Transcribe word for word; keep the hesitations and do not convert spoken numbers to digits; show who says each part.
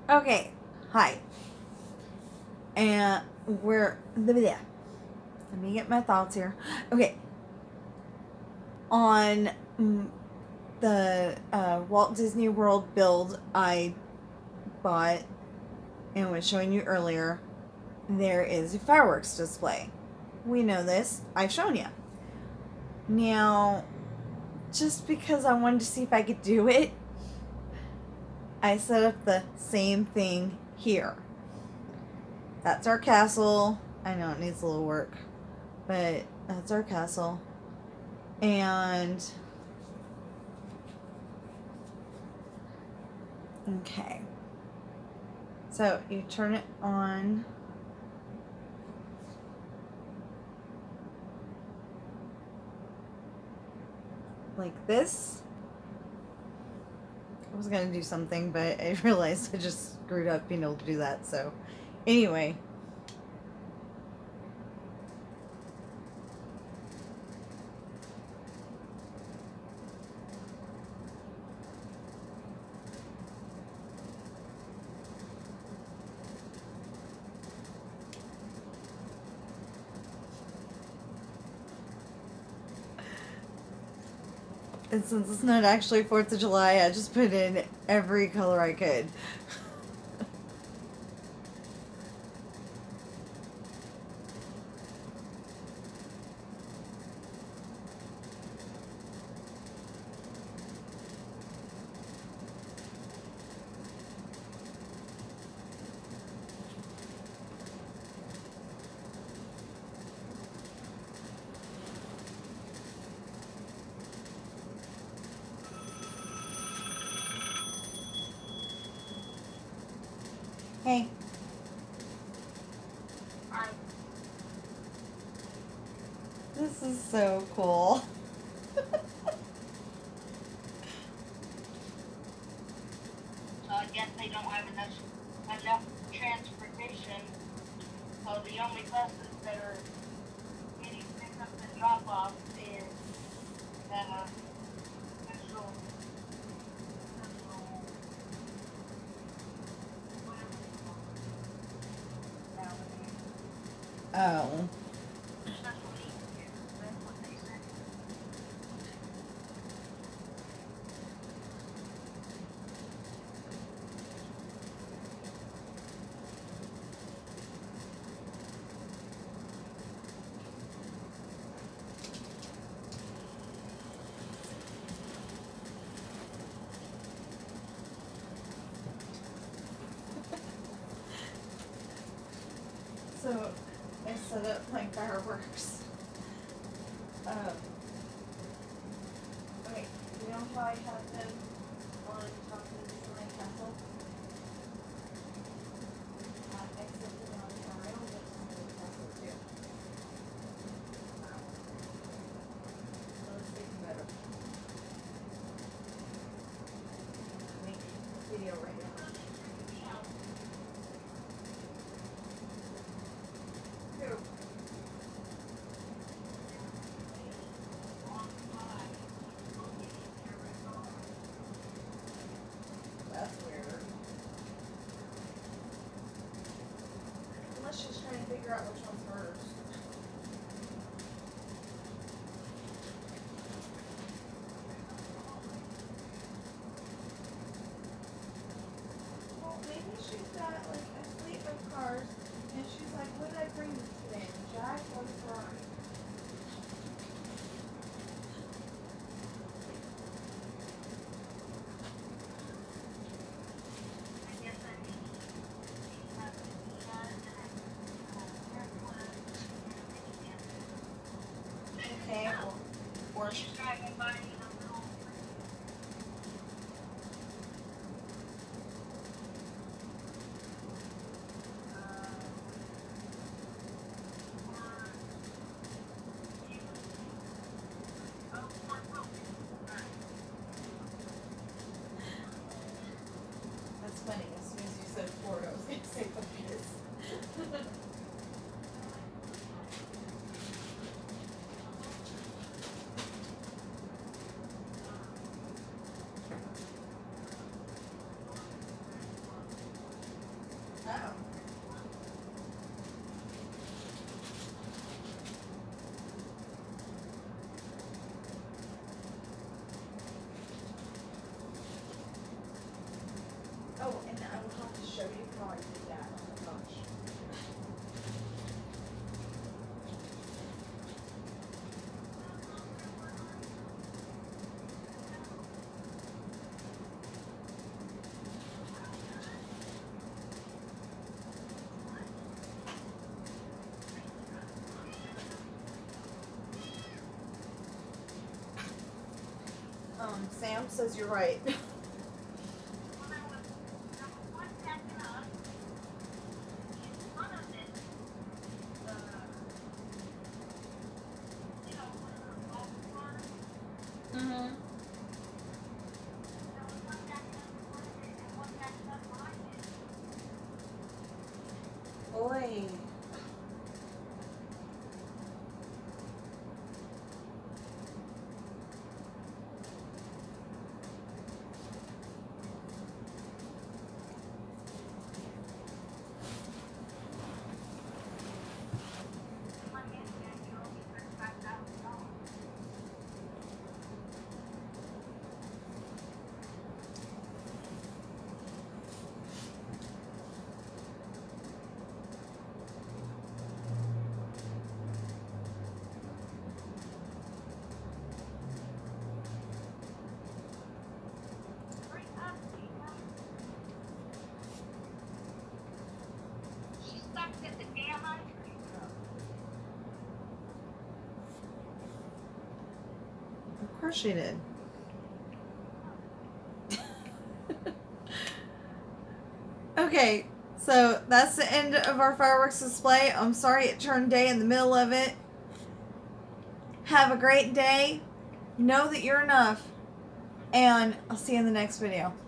Speaker 1: Okay, hi. And we're let me get my thoughts here. Okay, on mm, the uh, Walt Disney World build I bought and was showing you earlier, there is a fireworks display. We know this. I've shown you. Now, just because I wanted to see if I could do it, I set up the same thing here. That's our castle. I know it needs a little work, but that's our castle. And okay, so you turn it on. Like this. I was gonna do something, but I realized I just screwed up being able to do that. So anyway, and since it's not actually fourth of July, I just put in every color I could. Hey. This is so cool.
Speaker 2: So I guess they don't have enough enough transportation. So the only buses that are getting picked up and drop off is uh special special whatever they call it. Now,
Speaker 1: Oh.
Speaker 2: special needs kids. That's what they said.
Speaker 1: So I set up my fireworks. Um, okay, you know how I have them on top of the Disneyland castle? Uh, except for on the rail, which is the castle too. So let's make it better. Make a video right now. Who? That's weird. Unless she's trying to figure out which one's hers. Well, maybe she's got like a fleet of cars, and she's like, "What did I bring this today? Jack or Ferrari?"
Speaker 2: I guess I need to have a Kia and a Tesla and a
Speaker 1: Okay, or, or
Speaker 2: She's driving by in a little
Speaker 1: Oh. Oh, and I will have to show you how I did that. Oh my gosh. Um, Sam says you're right. Mm-hmm. Boy.
Speaker 2: She sucked at the damn ice cream.
Speaker 1: Of course she did. Okay, so that's the end of our fireworks display. I'm sorry it turned day in the middle of it. Have a great day. Know that you're enough. And I'll see you in the next video.